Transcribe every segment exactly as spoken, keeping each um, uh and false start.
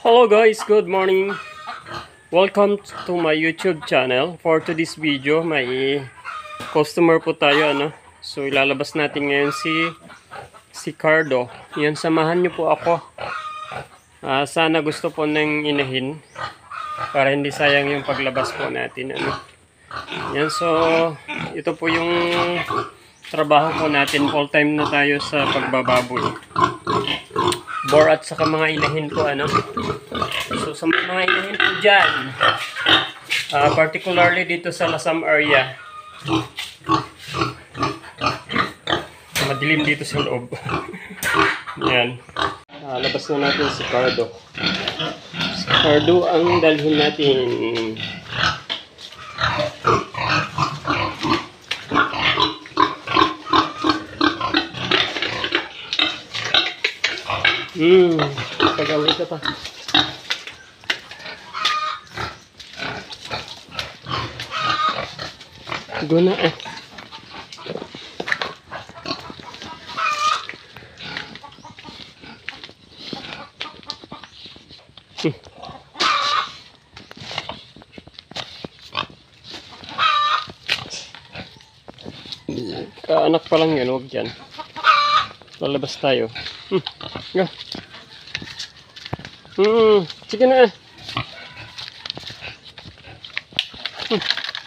Hello guys, good morning. Welcome to my YouTube channel. For today's video, may customer po tayo, ano. So ilalabas natin ngayon si si Cardo. Yan, samahan niyo po ako. Uh, sana gusto po ng inahin para hindi sayang yung paglabas po natin, ano. Yan, so ito po yung trabaho po natin. Full time na tayo sa pagbababoy. Bore at saka mga inahin po, ano. So sa mga inahin po dyan, uh, particularly dito sa Lasam area, madilim dito sa loob. Yan, uh, labas na natin si Cardo. Si Cardo ang dalhin natin. Hmm, pag-away ka pa. Go na eh. Hmm. Kaanak pa lang yun, huwag dyan. Lalabas tayo. Hmm. Go. Hmm. Sige na eh. Hmm.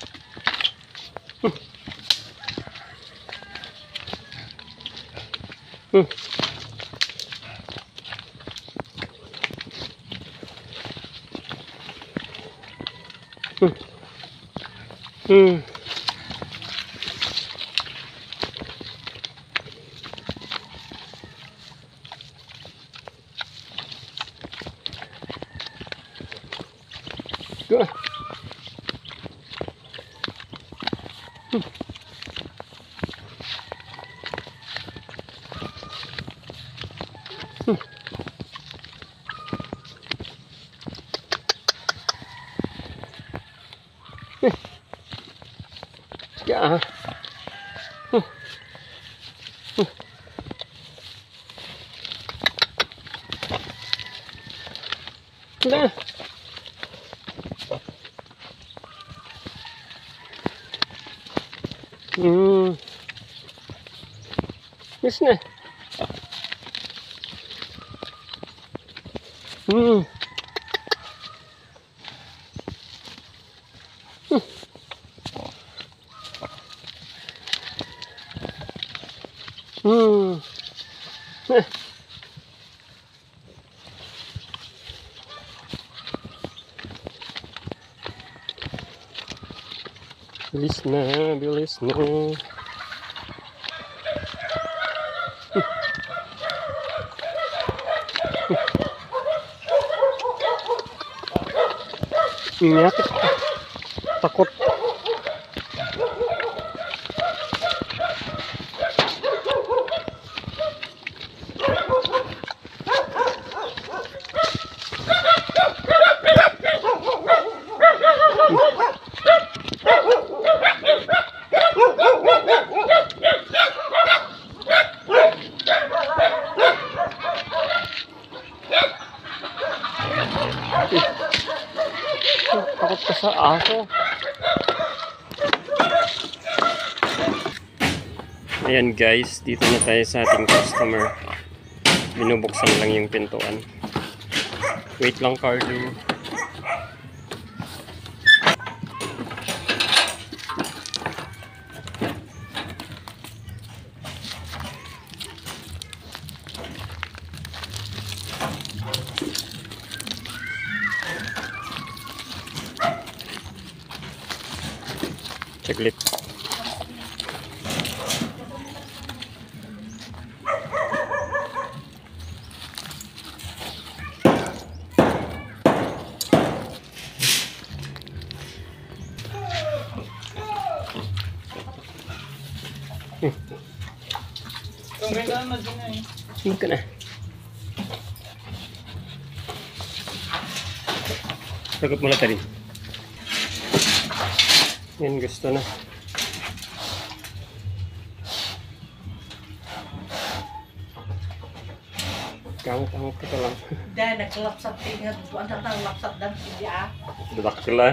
Hmm. Hmm. Hmm. Go. Hmm. Hmm. Yeah. Hmm. Hmm. Nah. Hmm. Yes na. Hmm. Hmm. Hmm. Eh. Bilis na, bilis na. Hmm. Ingat. Takot. Takot ka sa aso. Ayan guys, dito na tayo sa ating customer. Binubuksan lang yung pintuan. Wait lang, Cardo. Saglit. Hmm. Sino ka na? Sagot mo na tayo. Yan, gusto na. Angot-angot ka lang. Dahil nagkalapsat tingin. Buwan na nang lapsat dan. Hindi ah. Dakla.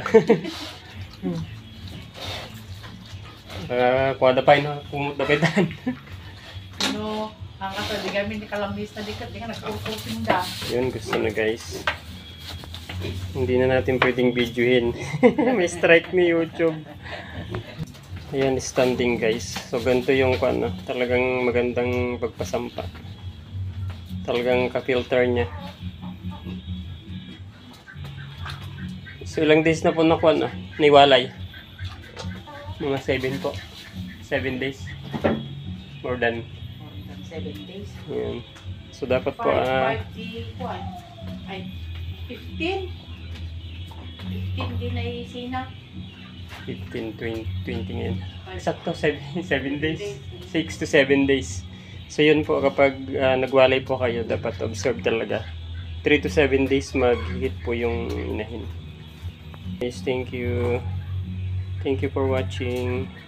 Ah, kuha na pa yun, kumot na pitan. Ano, ang ato, di kami ni kalambis na dikat. Di ka nagkukulping da. Yun, gusto na guys. Hindi na natin pwedeng videohin. May strike ni YouTube. Ayan, standing guys. So, ganito yung ano, talagang magandang pagpasampa. Talagang ka-filter niya. So, ilang days na po nakuha na? Niwalay. Mga seven po. seven days. More than. More than seven days. Ayan. So, dapat po, Five, ah, five, di, kuwan. Ay, fifteen. fifteen din ay sina. fifteen, twenty, twenty ngayon. Sakto, seven days. six to seven days. So, yun po, kapag ah, nagwalay po kayo, dapat observe talaga. three to seven days mag-hit po yung inahin. Guys, thank you. Thank you for watching.